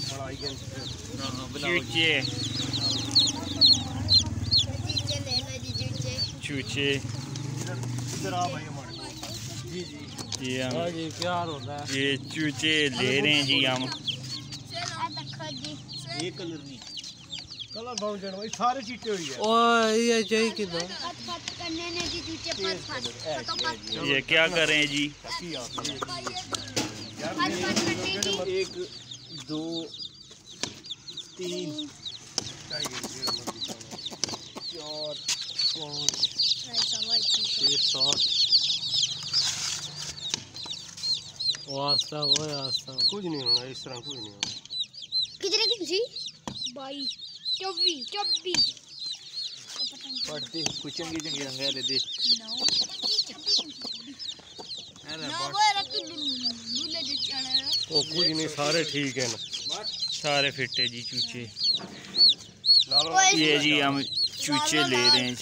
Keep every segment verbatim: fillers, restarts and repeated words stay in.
चूचे चूचे इधर आ भाई हमारे जी जी ये हम जी प्यार होता है। ये चूचे ले रहे हैं जी हम। ये कलर नहीं कलर बहुत जन भाई सारे चीटे हुई है। ओए ये चाहिए किधर ये क्या कर रहे हैं जी? एक दो तीन चार पाँच छः सात वास्ता वो वास्ता कुछ नहीं होना इस तरह कुछ नहीं होना। कितने की थी बाई चौबीस चौबीस पढ़ते कुछ चंगी चंगी रंग ले दे वो कुछ नहीं सारे ठीक है ना सारे फिट है जी चूचे। ये जी हम चूचे ले रहे हैं जी।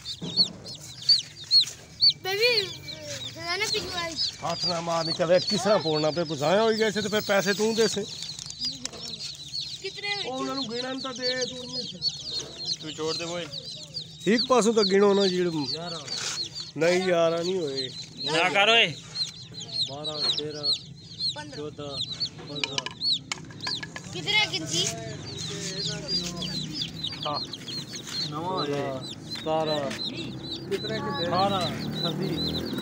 हाथ ना मार निकल किस तरह पोड़ना पे पुसाया हो गए तो फिर पैसे तू दे से कितने उन्होंने गिना तो दे तू तू छोड़ दे बोए एक पासों तक गिनो ना जीड़ नहीं यार नहीं होए ना करो ए बारह तेरह चौदह पंद्रह कितने की थी हाँ नौ सतारह कितने के दे अठारह छब्बीस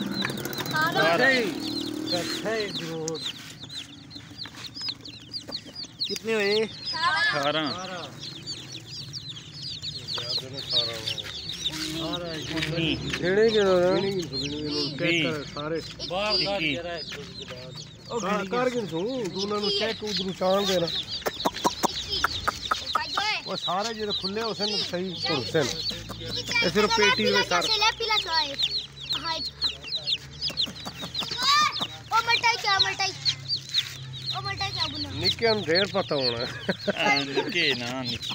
कितने हुए अठारह गिने गिनो सारे कर गिन सू तू उन्होंने चेक उधर चांद देना वो सारे जो खुले उसे सही भरोसे ये सिर्फ पेटी में कर निके हम ढेर पता होना निके ना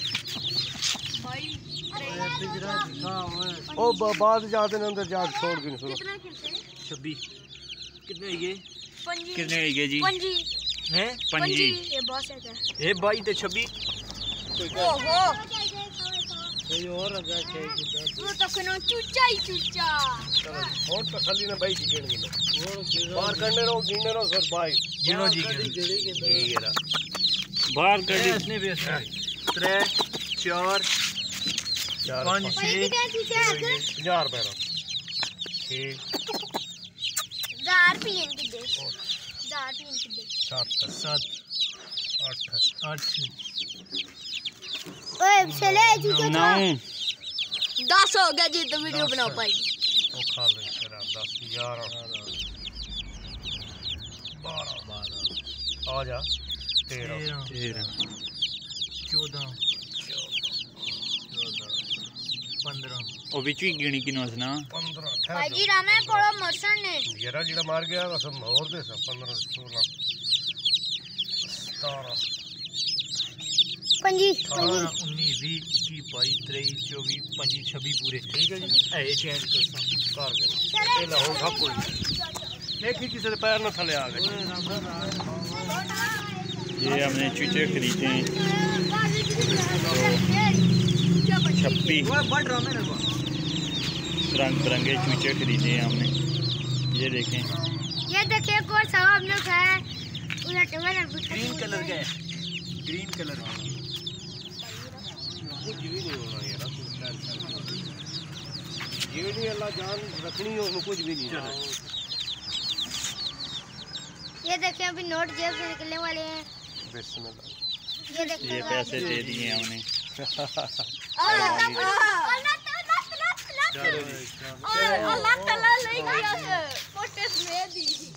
ओ बाद जाते ने अंदर जाके छोड़ के सुनो छब्बीस कितने ये कितने हो गए जी? हैं पंजी ये बाई ते छब्बीस ओहो ये और लगा चाहिए किधर वो तो कनो चूचा ही चूचा और तसल्ली ने भाई की गिन गिनो बाहर करने रहो गिनने रहो सर भाई गिनो जी गिनो ये रहा बाहर कर दी इसने भी ऐसा त्रे चार पाँच छः हजार रुपए छः हजार पीएन की दे हजार पीएन की दे सात सात आठ आठ ओए चले चूचा नौ दस हो गया जी तो वीडियो बना पाएगी वो खा ले तेरा दस ग्यारह बारह बारह आ जा तेरह तेरह चौदह पंद्रह ਉਹ ਵਿੱਚ ਵੀ ਗਿਣੀ ਕਿਨੋਂ ਨਾ पंद्रह भाई जी रामे पड़ो मरसन ने जरा जरा मार गया सब और दे सब पंद्रह सोलह सतारह पंजी अठारह उन्नीस बीस इक्कीस बाईस तेईस चौबीस पच्चीस छब्बीस पूरे ठीक है जी ए चेंज करता कर गए ये लाहौर सब कोई देखी किसी के पैर न थले आ गए ये हमने चूचे खरीदे हैं छप्पी रंग बिरंगे चूचे खरीदे हैं हमने। ये देखें ये देखिए कौन सा हमने उठाया उलट वाला ग्रीन कलर का है ग्रीन कलर का कुछ भी नहीं होना यार ये नहीं अल्लाह जान रखनी हो कुछ भी नहीं ये देखिए अभी नोट जेब से निकलने वाले हैं बिस्मिल्लाह ये देखिए ये पैसे दे दिए हमने अल्लाह ताला ले गया है फोटो में दी